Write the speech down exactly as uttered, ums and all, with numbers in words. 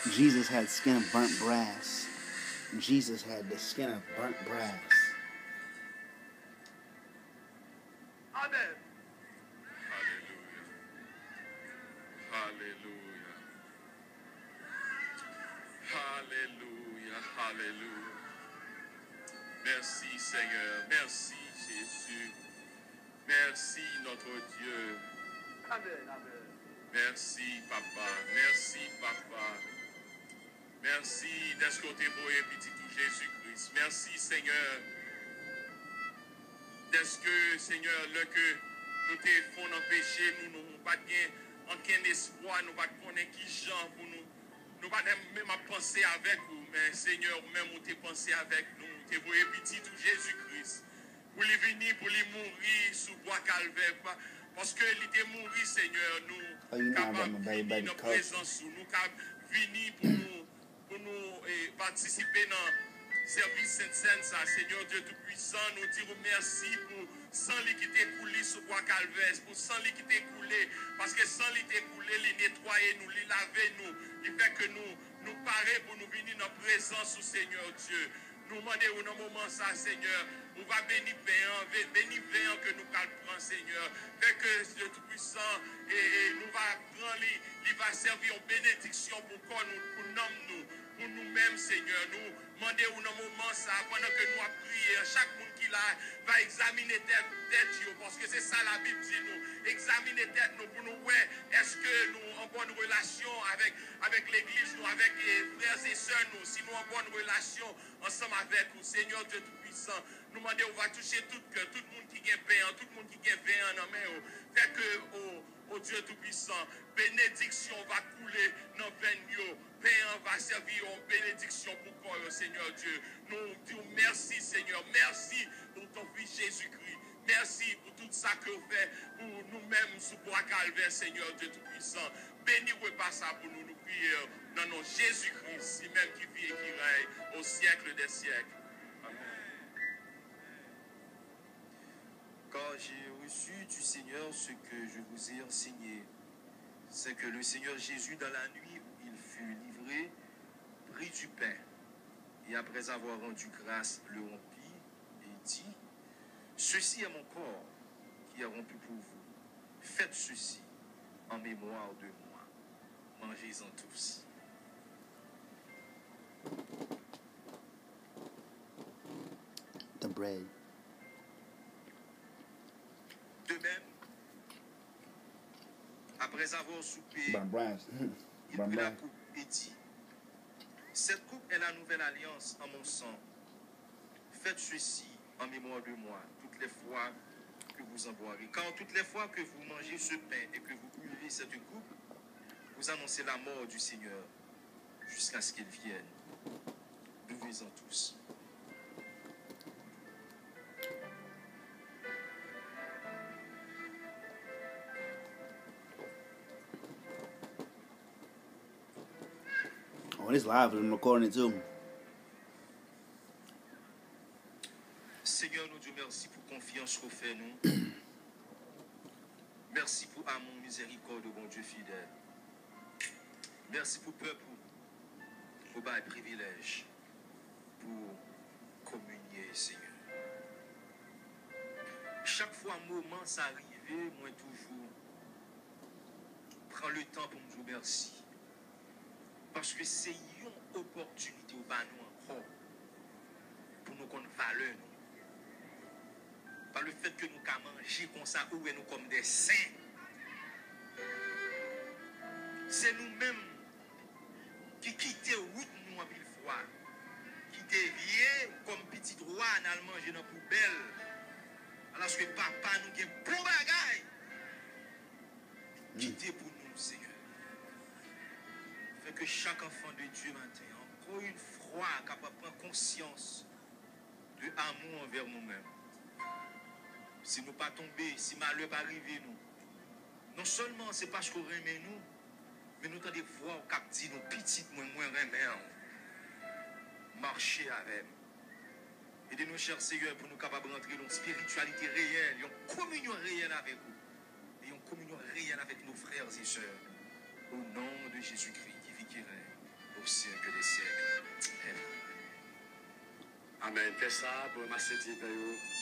Jesus had skin of burnt brass. Jesus had the skin of burnt brass. Amen. Hallelujah. Hallelujah. Hallelujah. Hallelujah. Merci Seigneur. Merci Jésus. Merci notre Dieu. Amen. Amen. Merci Papa. Merci Papa. Merci d'être côté beau et petit tout Jésus-Christ. Merci Seigneur. D'est-ce que Seigneur, le que nous te font empêcher, nous n'avons pas aucun espoir, nous ne pas connaître qui Jean pour nous. Nous pas même à penser avec vous, mais Seigneur, même où tu pensé avec nous, tu voyé petit tout Jésus-Christ. Pour lui venir, pour lui mourir sous bois calvaire. Parce que il était mort, Seigneur, nous capables de venir dans présence, nous capables de venir pour nous, pour nous eh, participer dans le service Sainte-Seine, ça, Seigneur Dieu Tout-Puissant, nous disons merci pour sang qui t'est coulé sous bois calvaire, pour sang qui t'est coulé, parce que sang qui t'est coulé, il nettoyer nous, il laver nous, il fait que nous, nous parer pour nous venir dans la présence du Seigneur Dieu. Nous demandons dans un moment ça, Seigneur, on va bénir Péan, bénir Péan que nous prendre, Seigneur. Fait que Dieu Tout-Puissant, et, et nous va prendre, il va servir en bénédiction pour qu'on nous, pour nous, pour nous-mêmes, Seigneur. Nous demandons dans un moment ça, pendant que nous avons prié, chaque monde qui là va examiner tête, tête, parce que c'est ça la Bible dit nous. Examiner tête nous pour nous, ouais, est-ce que nous en bonne relation avec, avec l'église, nous, avec les frères et sœurs, nous, si nous en bonne relation ensemble avec vous, Seigneur Dieu Tout-Puissant, nous demandons, on va toucher tout cœur, tout le monde qui est payant, tout le monde qui est payant dans main, fait que, oh, oh Dieu Tout-Puissant, bénédiction va couler dans le payant va servir en bénédiction pour quoi, Seigneur Dieu. Nous disons merci, Seigneur, merci pour ton Fils Jésus-Christ. Merci pour tout ça que vous faites pour nous-mêmes sous bois calvaire, Seigneur Dieu Tout-Puissant. Bénis pas ça pour nous, nous prier dans nos Jésus-Christ, si même qui vit et qui règne au siècle des siècles. Amen. Quand j'ai reçu du Seigneur ce que je vous ai enseigné, c'est que le Seigneur Jésus, dans la nuit où il fut livré, prit du pain, et après avoir rendu grâce, le rompit, et dit, « Ceci est mon corps qui est rompu pour vous. Faites ceci en mémoire de moi. Mangez-en tous. » The bread. De même, après avoir soupé, Burnt brass. il Burnt prit la brass. coupe et dit, « Cette coupe est la nouvelle alliance en mon sang. Faites ceci en mémoire de moi, toutes les fois que vous en boirez. Car toutes les fois que vous mangez ce pain et que vous buvez cette coupe, vous annoncez la mort du Seigneur jusqu'à ce qu'il vienne. Buvez-en tous. » Oh, it's live. I'm recording it too. Seigneur, nous Dieu, merci pour confiance qu'on fait nous. Merci pour amour, miséricorde, bon Dieu fidèle. Merci pour peuple, pour bail privilège, pour communier, Seigneur. Chaque fois un moment ça arrive, moi toujours prends le temps pour nous dire merci. Parce que c'est une opportunité au bas nous encore pour nous connaître valeur. Par le fait que nous avons mangé comme ça, ou nous comme des saints. C'est nous-mêmes qui quittons route nous en mille fois. Qui dévions comme petit roi en allant manger dans la poubelle. Alors que papa nous a bon bagaille. Quittez pour nous, Seigneur. Fait que chaque enfant de Dieu maintenant, encore une fois, capable de prendre conscience de l'amour envers nous-mêmes. Si nous ne pas tomber, si malheur pas arriver nous, non seulement c'est parce qu'on remet nous, mais nous devons voir au cap dit nous petites moins moins remet marcher avec. Aidez-nous, cher Seigneur, pour nous capables de rentrer dans une spiritualité réelle, une communion réelle avec vous, et une communion réelle avec nos frères et sœurs. Au nom de Jésus-Christ qui vit qui règne Amen. Fais ça pour remercier Dieu.